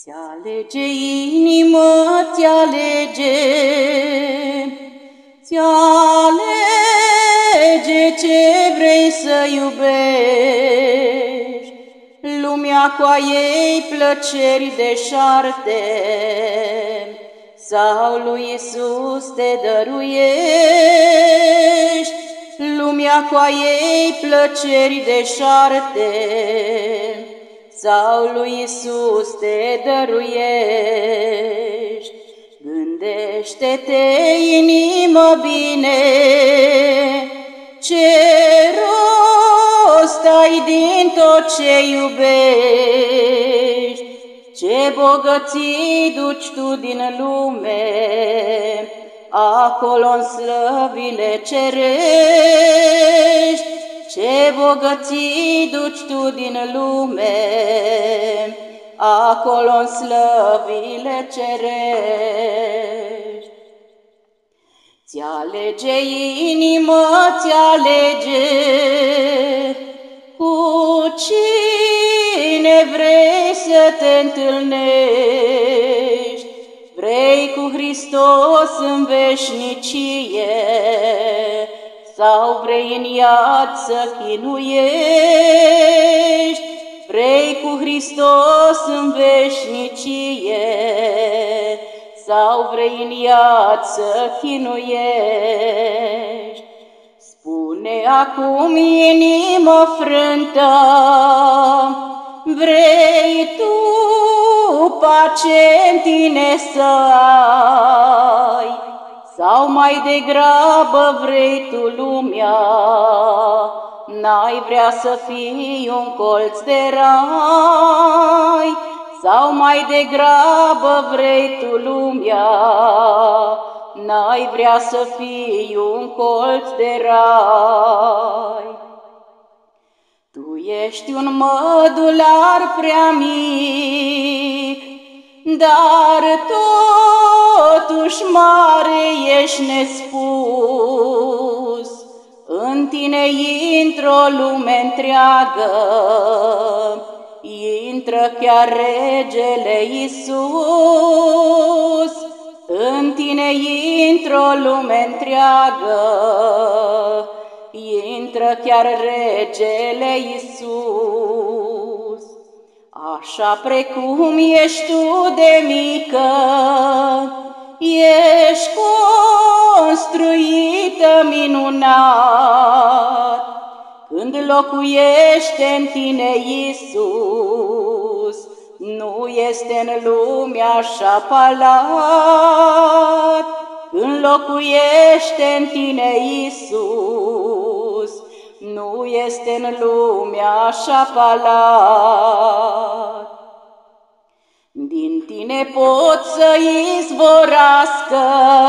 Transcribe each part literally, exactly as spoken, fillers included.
Ți-alege inimă, ți-alege, ți-alege ce vrei să iubești. Lumea cu a ei plăceri deșarte, sau lui Iisus te dăruiești. Lumea cu a ei plăceri deșarte, sau lui Iisus te dăruiești. Gândește-te, inimă, bine, ce rost ai din tot ce iubești, ce bogății duci tu din lume, acolo-n slăvile cerești. Ce bogății duci tu din lume, acolo-n slăvile cerești. Ți-alege inimă, ți-alege, cu cine vrei să te întâlnești. Vrei cu Hristos în veșnicie, sau vrei în iad să chinuiești? Vrei cu Hristos în veșnicie, sau vrei în iad să chinuiești? Spune acum, inimă frântă, vrei tu pace în tine să ai, sau mai degrabă vrei tu lumea? N-ai vrea să fii un colț de rai, sau mai degrabă vrei tu lumea? N-ai vrea să fii un colț de rai. Tu ești un mădular prea mic, dar totuși mare ești nespus. În tine intră o lume întreagă, intră chiar regele Iisus. În tine intră o lume întreagă, intră chiar regele Iisus. Așa precum ești tu de mică, ești construită minunat, când locuiește în tine Iisus. Nu este în lume așa palat, când locuiește în tine Iisus. Nu este în lume așa palat. Din tine pot să izvorască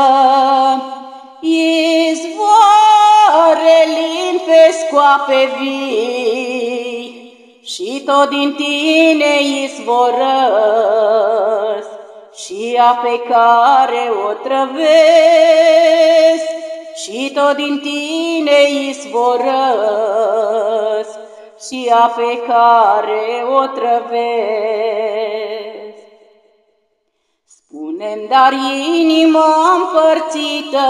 izvoare limpezi cu ape vii, și tot din tine izvorăsc și ape care o trăvesc. Și tot din tine izvorăsc și ape care o trăvesc. Spune-mi, dar inima împărțită,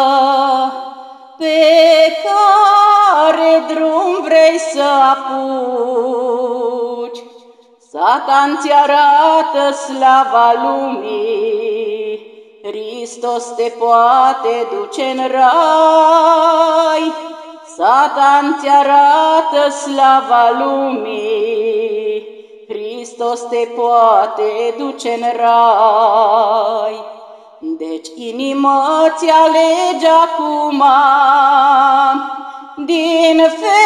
pe care drum vrei să apuci? Satan ți arată slava lumii, Hristos te poate duce în rai. Satan ți arată slava lumii, Hristos te poate duce în rai. Deci inimă, ți alege acum din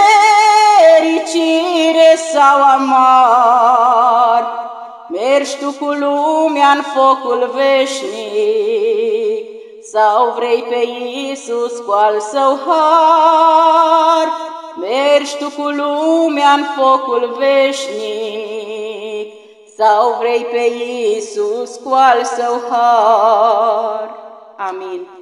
fericire sau amar. Mergi tu cu lumea în focul veșnic, sau vrei pe Iisus cu al său har? Mergi tu cu lumea în focul veșnic, sau vrei pe Iisus cu al său har? Amin.